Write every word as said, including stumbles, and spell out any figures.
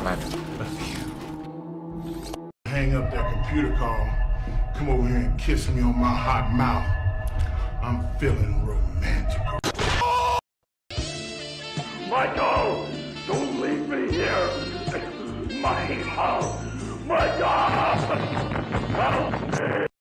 matter of you. Hang up that computer call. Come over here and kiss me on my hot mouth. I'm feeling romantic. Michael! Don't leave me here! Michael! Michael! Help me!